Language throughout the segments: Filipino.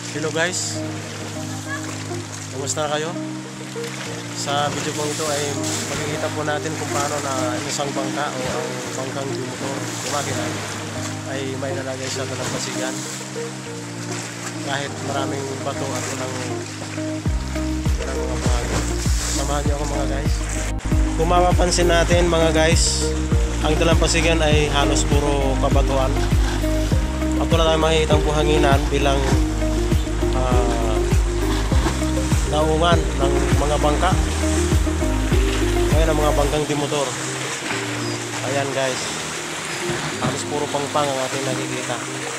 Hello guys, kumusta na kayo? Sa video pong ito ay makikita po natin kung paano na isang bangka o ang bangkang motor makina ay may nalagay sa dalampasigan kahit maraming bato at unang mga buhangin. Samahan niyo ako mga guys. Kung mapapansin natin mga guys, ang dalampasigan ay halos puro kabatuan at wala tayong makikita ang buhanginan bilang naungan ng mga bangka ngayon ang mga bangkang dimotor. Ayan guys, halos puro pangpang ang ating nakikita.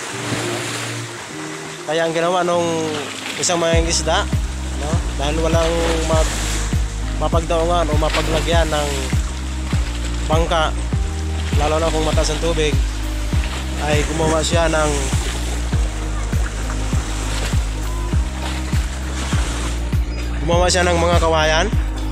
Kaya ang ginawa nung isang mangingisda, no? Dahil walang mapagdaungan o mapaglagyan ng bangka, lalo na kung mataas ang tubig, ay gumawa siya ng mga kawayan.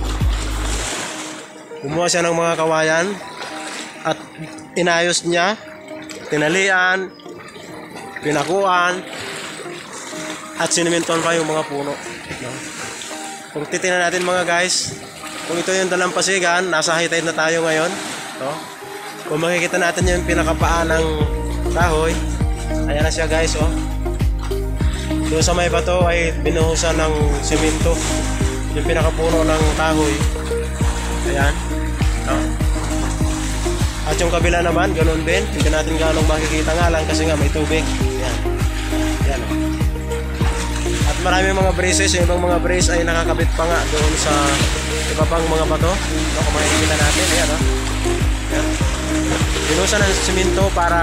Gumawa siya ng mga kawayan at inayos niya, tinalian, pinakuan at sinimenton pa yung mga puno, no? Kung titingnan natin mga guys, kung ito yung dalampasigan, nasa high tide na tayo ngayon, no? Kung makikita natin yung pinakapaan ng kahoy, ayan na siya guys, oh. Doon sa may bato ay binuhusan ng simento yung pinakapuno ng kahoy. Ayan, no? At yung kabila naman, ganoon din. Hindi natin ganong makikita nga lang kasi nga may tubig. Ayan, ayan, oh. At marami mga braces. Yung ibang mga brace ay nakakabit pa nga doon sa iba pang mga bato, no? Kung makikita natin, ayan, oh. Ayan. Binuhusan ng simento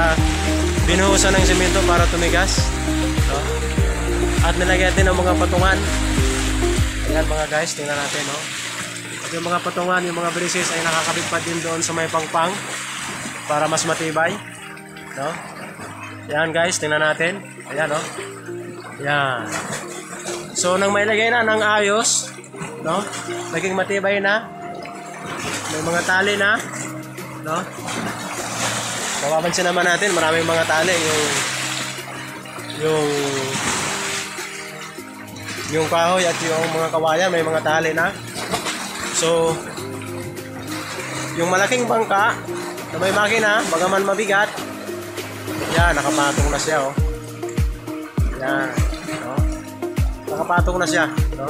para tumigas, no? At nilagyan din ng mga patungan. Ayan mga guys, tingnan natin, no? At yung mga patungan, yung mga braces ay nakakabit pa din doon sa may pangpang para mas matibay, no? Ayan guys, tingnan natin. Ayan, no? Ayan. So nang mailagay na ng ayos, no? Naging matibay na. May mga tali na, no? Mapapansin naman natin, maraming mga tali yung kahoy at yung mga kawayan, may mga tali na. So yung malaking bangka na may makina, bagaman mabigat, yan, nakapatong na siya, oh. Yan, no? Nakapatong na siya, no?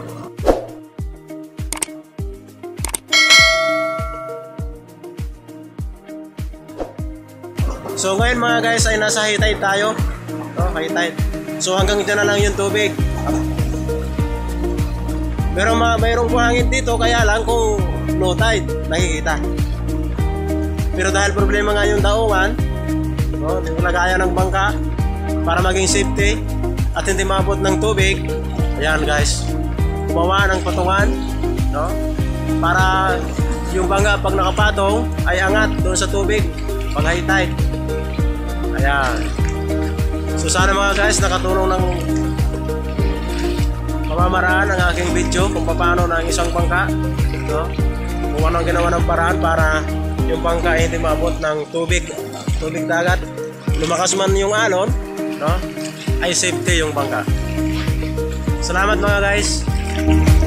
So ngayon mga guys ay nasa high tide tayo, no? High tide. So hanggang dyan na lang yung tubig. Pero mayroong buhangin dito, kaya lang kung low tide nakikita. Pero dahil problema nga yung daungan, no, yung lagayan ng bangka para maging safety at hindi maabot ng tubig, ayan guys, gumawa ng patungan, no, para yung bangka pag nakapatong ay angat doon sa tubig pag high tide. Ayan. So sana mga guys nakatulong ng pamamaraan ang aking video kung paano na ang isang bangka, no? Kung ano ang ginawa ng paraan para yung bangka ay hindi maabot ng tubig dagat. Lumakas man yung alon, no? Ay safety yung bangka. Salamat mga guys.